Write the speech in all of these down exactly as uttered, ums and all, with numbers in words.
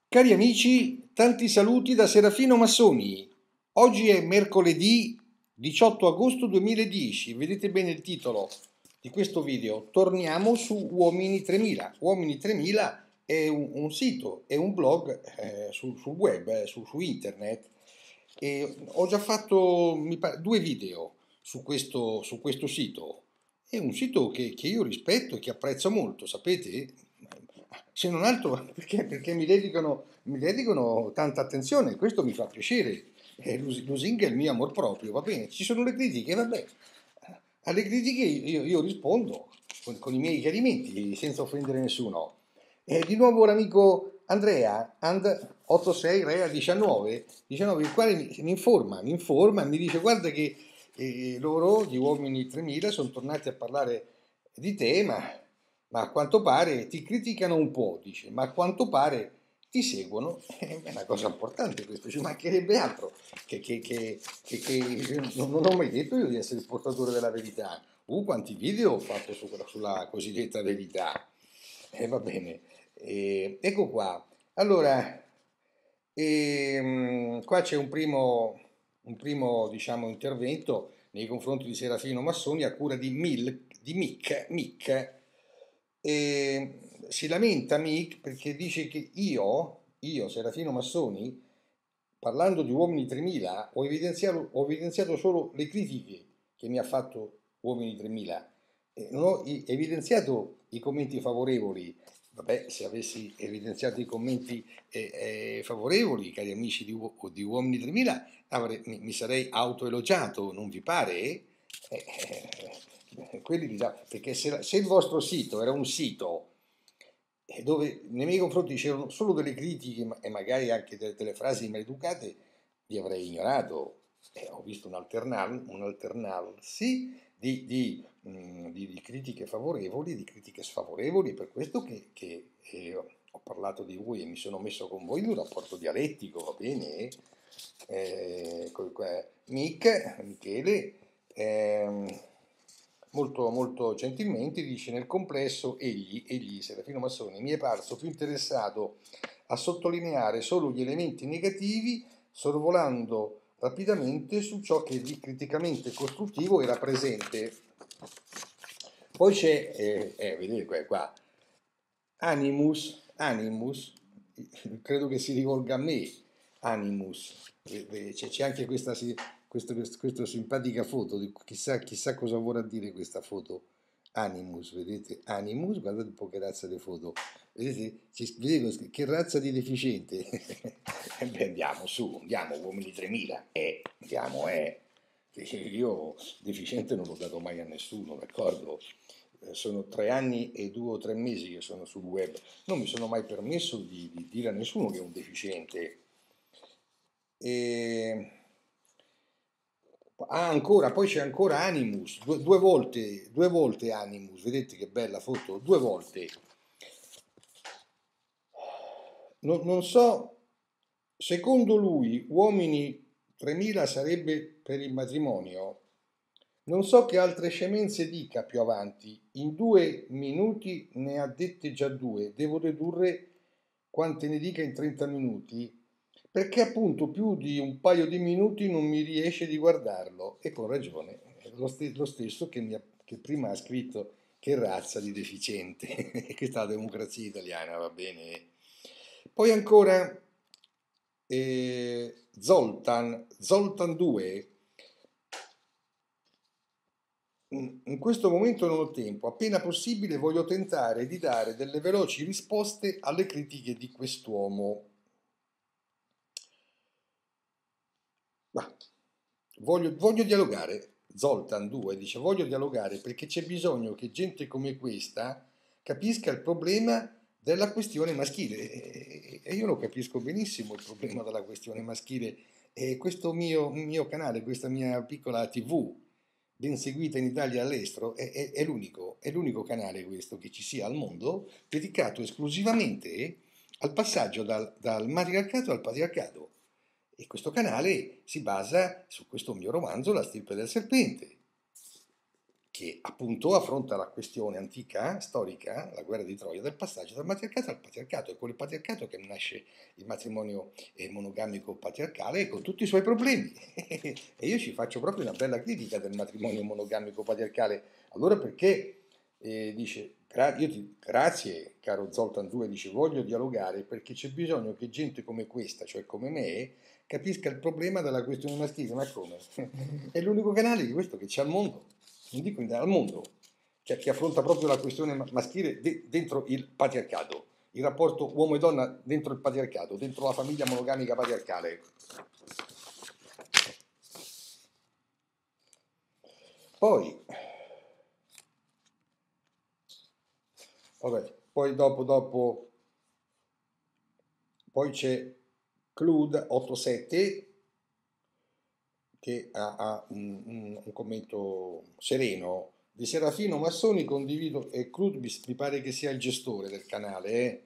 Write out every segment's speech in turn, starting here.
Cari amici, tanti saluti da Serafino Massoni. Oggi è mercoledì diciotto agosto duemiladieci. Vedete bene il titolo di questo video. Torniamo su Uomini tremila. Uomini tremila è un, un sito, è un blog eh, sul, sul web, eh, su, su internet. E ho già fatto mi pare, due video su questo, su questo sito. È un sito che, che io rispetto e che apprezzo molto, sapete? Se non altro perché, perché mi dedicano, mi dedicano tanta attenzione, questo mi fa piacere. Eh, lus- lusinga è il mio amor proprio, va bene. Ci sono le critiche, vabbè. Alle critiche io, io rispondo con, con i miei chiarimenti, senza offendere nessuno. E di nuovo l'amico Andrea, and ottantasei Rea diciannove, diciannove, il quale mi, mi informa, mi informa, mi dice guarda che eh, loro, gli uomini tremila, sono tornati a parlare di te, ma, ma a quanto pare ti criticano un po', dice, ma a quanto pare ti seguono. È una cosa importante questo, ci mancherebbe altro, che, che, che, che, che non, non ho mai detto io di essere il portatore della verità. Uh, quanti video ho fatto su, sulla cosiddetta verità. E eh, va bene. Eh, ecco qua. Allora, ehm, qua c'è un primo, un primo, diciamo, intervento nei confronti di Serafino Massoni a cura di, Mil, di Mick, Mick. E si lamenta Mick perché dice che io, io Serafino Massoni, parlando di Uomini tremila, ho evidenziato, ho evidenziato solo le critiche che mi ha fatto Uomini tremila. Eh, non ho i- evidenziato i commenti favorevoli. Vabbè, se avessi evidenziato i commenti eh, eh, favorevoli, cari amici di, Uo- di Uomini tremila, avrei- mi, mi sarei autoelogiato, non vi pare? Eh, eh, quelli di là- perché se, se il vostro sito era un sito eh, dove nei miei confronti c'erano solo delle critiche ma- e magari anche delle, delle frasi maleducate, li avrei ignorato. E ho visto un, alternal, un alternarsi di, di, mh, di, di critiche favorevoli, di critiche sfavorevoli, per questo che, che eh, ho parlato di voi e mi sono messo con voi in un rapporto dialettico, va bene? Eh, co- qua- Mick, Michele, ehm, molto, molto gentilmente dice nel complesso egli, egli, Serafino Massoni, mi è parso più interessato a sottolineare solo gli elementi negativi, sorvolando rapidamente su ciò che di criticamente costruttivo era presente. Poi c'è, eh, eh, vedete qua, qua, Animus, Animus, credo che si rivolga a me, Animus, c'è, c'è anche questa, questa, questa simpatica foto, chissà, chissà cosa vorrà dire questa foto, Animus, vedete, Animus, guardate un po' che razza di foto, vedete, vedete che razza di deficiente, e beh, andiamo su, andiamo, uomini tremila, eh, andiamo, eh, io deficiente non l'ho dato mai a nessuno, d'accordo? Sono tre anni e due o tre mesi che sono sul web, non mi sono mai permesso di, di dire a nessuno che è un deficiente. E... Ah, ancora, poi c'è ancora Animus, due, due volte, due volte Animus, vedete che bella foto, due volte. Non, non so, secondo lui, uomini tremila sarebbe per il matrimonio. Non so che altre scemenze dica più avanti. In due minuti ne ha dette già due. Devo dedurre quante ne dica in trenta minuti. Perché appunto più di un paio di minuti non mi riesce di guardarlo. E con ragione. Lo, st- lo stesso che, mi ha, che prima ha scritto che razza di deficiente. Questa è la democrazia italiana, va bene? Poi ancora eh, Zoltan, Zoltan due. In questo momento non ho tempo, appena possibile voglio tentare di dare delle veloci risposte alle critiche di quest'uomo. Ma voglio, voglio dialogare, Zoltan due dice voglio dialogare perché c'è bisogno che gente come questa capisca il problema della questione maschile e io lo capisco benissimo il problema della questione maschile e questo mio, mio canale, questa mia piccola tivù ben seguita in Italia e all'estero, è, è, è, l'unico, è l'unico canale questo che ci sia al mondo dedicato esclusivamente al passaggio dal, dal matriarcato al patriarcato. E questo canale si basa su questo mio romanzo La stirpe del serpente, che appunto affronta la questione antica, storica, la guerra di Troia, del passaggio dal matriarcato al patriarcato. È con il patriarcato che nasce il matrimonio eh, monogamico patriarcale con tutti i suoi problemi. E io ci faccio proprio una bella critica del matrimonio monogamico patriarcale. Allora perché eh, dice, gra- io ti, grazie caro Zoltan due, dice voglio dialogare perché c'è bisogno che gente come questa, cioè come me, capisca il problema della questione maschile. Ma come? È l'unico canale di questo che c'è al mondo, non dico in- al mondo, cioè che affronta proprio la questione ma- maschile de- dentro il patriarcato, il rapporto uomo e donna dentro il patriarcato, dentro la famiglia monogamica patriarcale. Poi, vabbè, poi dopo, dopo, poi c'è Clud ottantasette che ha, ha un, un- un commento sereno. Di Serafino Massoni condivido, e Clud mi, mi pare che sia il gestore del canale, eh?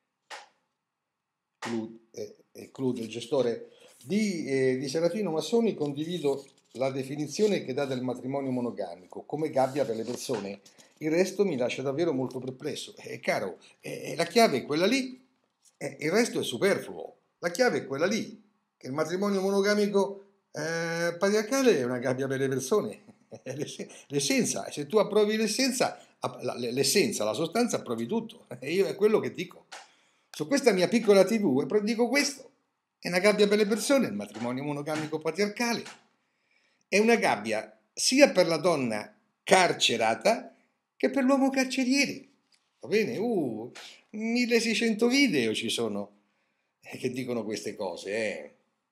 Clud, eh, eh, Clud, il gestore di, eh, di Serafino Massoni, condivido la definizione che dà del matrimonio monogamico come gabbia per le persone. Il resto mi lascia davvero molto perplesso. È caro, eh, la chiave è quella lì, eh, il resto è superfluo. La chiave è quella lì, che il matrimonio monogamico eh, patriarcale è una gabbia per le persone. È l'ess- l'essenza, se tu approvi l'essenza, app- la- l'essenza, la sostanza, approvi tutto. E io è quello che dico. Su questa mia piccola tivù e dico questo. È una gabbia per le persone, il matrimonio monogamico patriarcale. È una gabbia sia per la donna carcerata che per l'uomo carceriere. Va bene? Uh, milleseicento video ci sono eh, che dicono queste cose. Eh.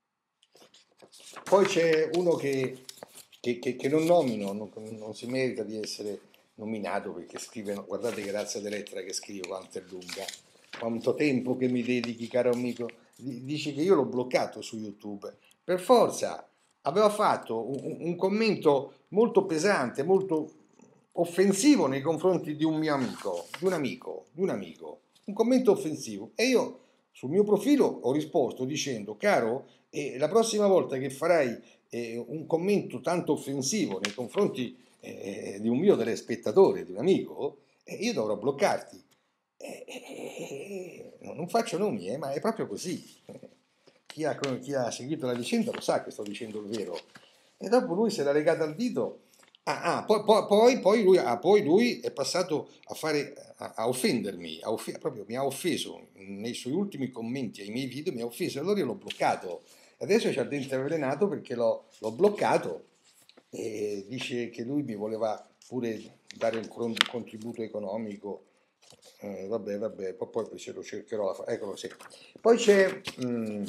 Poi c'è uno che, che, che, che non nomino, non, non si merita di essere nominato perché scrive, guardate che razza di lettera che scrivo, quanto è lunga, quanto tempo che mi dedichi, caro amico. Dice che io l'ho bloccato su YouTube. Per forza, aveva fatto un, un commento molto pesante, molto offensivo nei confronti di un mio amico, di un amico, di un amico, un commento offensivo. E io sul mio profilo ho risposto dicendo, caro, eh, la prossima volta che farai eh, un commento tanto offensivo nei confronti eh, di un mio telespettatore, di un amico, eh, io dovrò bloccarti. Eh, eh, non faccio nomi, eh, ma è proprio così. Chi ha, chi ha seguito la vicenda lo sa che sto dicendo il vero. E dopo lui se l'ha legata al dito. Ah, ah, poi, poi, poi, lui, ah, poi lui è passato a, fare, a, a offendermi, a off- proprio mi ha offeso nei suoi ultimi commenti ai miei video, mi ha offeso, allora io l'ho bloccato. Adesso c'ha il dente avvelenato perché l'ho, l'ho bloccato e dice che lui mi voleva pure dare un con- contributo economico. Eh, vabbè, vabbè, poi, poi se lo cercherò. La fa- Eccolo, sì. Poi c'è mm,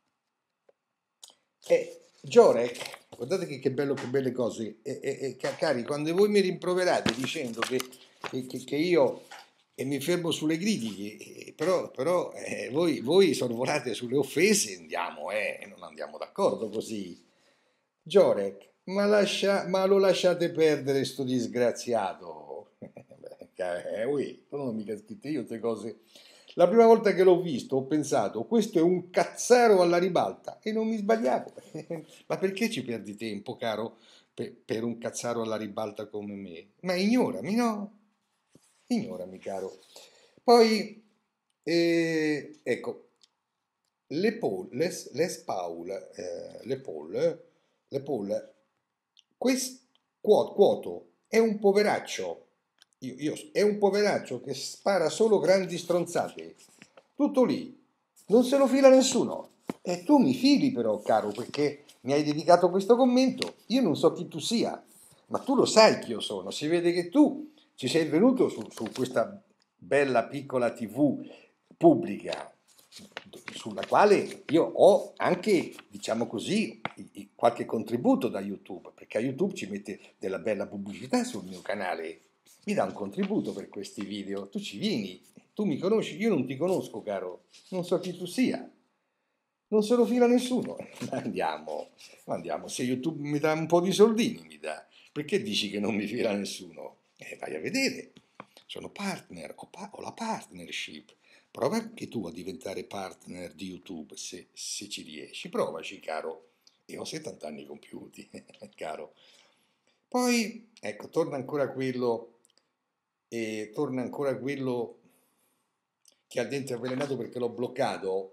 eh, Giorek, guardate che, che bello, che belle cose. E, e- e, ca- cari, quando voi mi rimproverate dicendo che, che- che- che io e mi fermo sulle critiche, eh, però, però eh, voi, voi sorvolate sulle offese, andiamo, eh, non andiamo d'accordo così. Giorek, ma, lascia, ma lo lasciate perdere sto disgraziato. Beh, eh, ui, non ho mica scritto io queste cose. La prima volta che l'ho visto ho pensato, questo è un cazzaro alla ribalta e non mi sbagliavo. Ma perché ci perdi tempo, caro, per, per un cazzaro alla ribalta come me? Ma ignorami, no? Ignorami, caro. Poi, eh, ecco, le Paul, les, les Paul, eh, le Paul, le Paul, questo Quoto è un poveraccio, io, io, è un poveraccio che spara solo grandi stronzate, tutto lì, non se lo fila nessuno. E tu mi fili però, caro, perché mi hai dedicato questo commento, io non so chi tu sia, ma tu lo sai chi io sono, si vede che tu ci sei venuto su, su questa bella piccola tivù pubblica sulla quale io ho anche, diciamo così, qualche contributo da YouTube, perché a YouTube ci mette della bella pubblicità sul mio canale, mi dà un contributo per questi video, tu ci vieni, tu mi conosci, io non ti conosco, caro, non so chi tu sia, non se lo fila nessuno, andiamo, andiamo, se YouTube mi dà un po' di soldini, mi dà, perché dici che non mi fila nessuno? Eh, vai a vedere, sono partner, ho, pa- ho la partnership, prova anche tu a diventare partner di YouTube se, se ci riesci, provaci, caro. E ho settanta anni compiuti, caro. Poi, ecco, torna ancora quello, eh, torna ancora quello che ha dentro avvelenato perché l'ho bloccato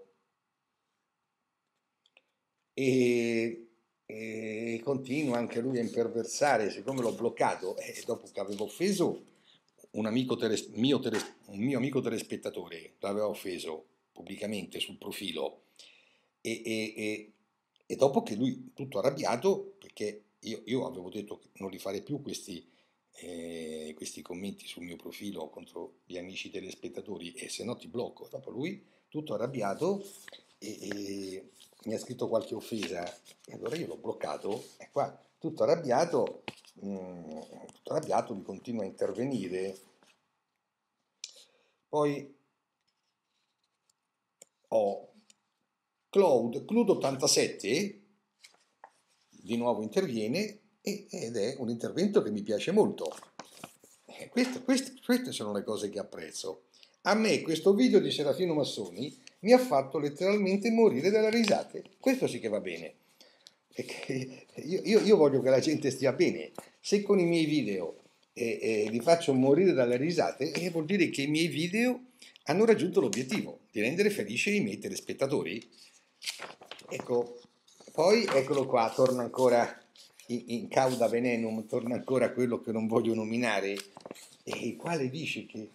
e, e continua anche lui a imperversare, siccome l'ho bloccato e dopo che avevo offeso un amico teles- mio, teles- un mio amico telespettatore, l'aveva offeso pubblicamente sul profilo e, e- e- e dopo che lui tutto arrabbiato perché io, io avevo detto che non rifare più questi, eh, questi commenti sul mio profilo contro gli amici telespettatori e se no ti blocco. Dopo lui tutto arrabbiato e, e mi ha scritto qualche offesa e allora io l'ho bloccato e qua tutto arrabbiato, mh, tutto arrabbiato mi continua a intervenire. Poi ho Cloud, Cloud ottantasette di nuovo interviene e, ed è un intervento che mi piace molto. Eh, queste, queste, queste sono le cose che apprezzo. A me questo video di Serafino Massoni mi ha fatto letteralmente morire dalle risate. Questo sì che va bene. Perché io, io, io voglio che la gente stia bene. Se con i miei video eh, eh, li faccio morire dalle risate, eh, vuol dire che i miei video hanno raggiunto l'obiettivo di rendere felici i miei telespettatori. Ecco, poi eccolo qua, torna ancora in, in cauda venenum, torna ancora quello che non voglio nominare, e il quale dice che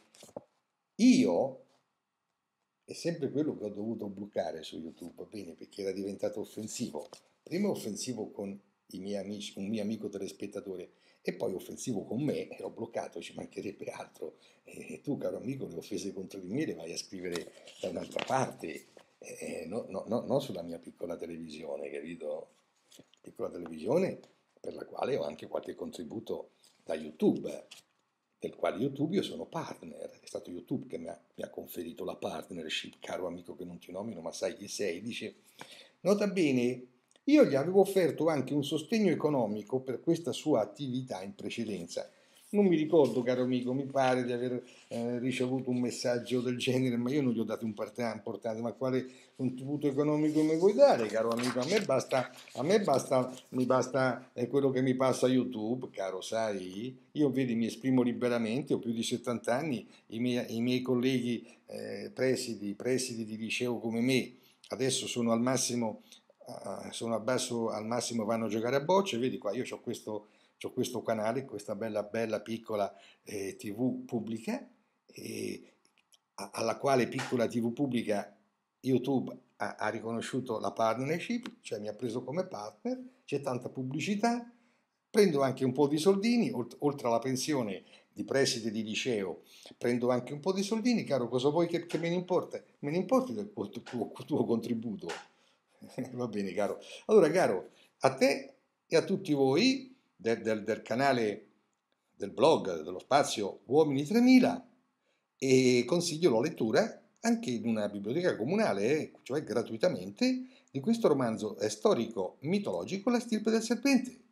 io è sempre quello che ho dovuto bloccare su YouTube, bene, perché era diventato offensivo. Prima offensivo con i miei amici, un mio amico telespettatore, e poi offensivo con me, e l'ho bloccato, ci mancherebbe altro. E tu, caro amico, le offese contro di me le vai a scrivere da un'altra parte, eh, no, no, no, non sulla mia piccola televisione, capito? Piccola televisione per la quale ho anche qualche contributo da YouTube, del quale YouTube io sono partner, è stato YouTube che mi ha, mi ha conferito la partnership, caro amico che non ti nomino, ma sai chi sei, dice, nota bene, io gli avevo offerto anche un sostegno economico per questa sua attività in precedenza. Non mi ricordo, caro amico, mi pare di aver eh, ricevuto un messaggio del genere, ma io non gli ho dato importanza, ma quale contributo economico mi vuoi dare, caro amico? A me basta, a me basta, mi basta eh, quello che mi passa YouTube, caro, sai? Io, vedi, mi esprimo liberamente, ho più di settanta anni, i miei, i miei colleghi eh, presidi, presidi di liceo come me, adesso sono al massimo, uh, sono al basso, al massimo vanno a giocare a bocce, vedi qua, io ho questo, c'ho questo canale, questa bella, bella piccola eh, T V pubblica, eh, alla quale piccola T V pubblica YouTube ha, ha riconosciuto la partnership, cioè mi ha preso come partner, c'è tanta pubblicità, prendo anche un po' di soldini, oltre alla pensione di preside di liceo, prendo anche un po' di soldini, caro, cosa vuoi che, che me ne importa? Me ne importi del tuo, tuo, tuo contributo? Va bene, caro. Allora, caro, a te e a tutti voi del, del, del canale, del blog, dello spazio Uomini tremila, e consiglio la lettura anche in una biblioteca comunale, eh, cioè gratuitamente, di questo romanzo storico mitologico La stirpe del serpente,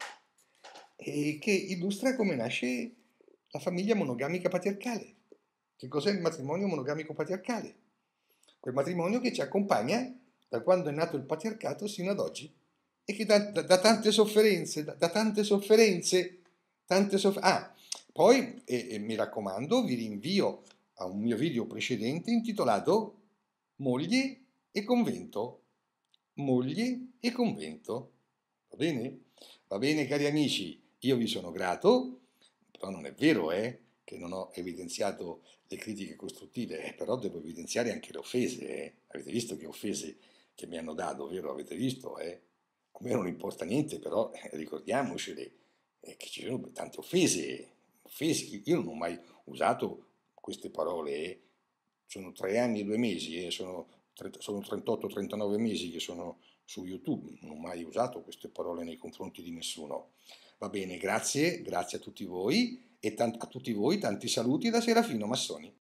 e che illustra come nasce la famiglia monogamica patriarcale. Che cos'è il matrimonio monogamico patriarcale? Quel matrimonio che ci accompagna da quando è nato il patriarcato sino ad oggi e che da, da, da tante sofferenze, da, da tante sofferenze, tante sofferenze. Ah, poi, e, e mi raccomando, vi rinvio a un mio video precedente intitolato Moglie e convento. Moglie e convento. Va bene? Va bene, cari amici, io vi sono grato, però non è vero, eh, che non ho evidenziato le critiche costruttive, eh, però devo evidenziare anche le offese, eh. Avete visto che offese che mi hanno dato, vero? Avete visto, eh? A me non importa niente, però eh, ricordiamocele, eh, che ci sono tante offese, offese. Io non ho mai usato queste parole, eh. Sono tre anni e due mesi, eh. sono, sono trentotto trentanove mesi che sono su YouTube, non ho mai usato queste parole nei confronti di nessuno. Va bene, grazie, grazie a tutti voi e tant- a tutti voi tanti saluti da Serafino Massoni.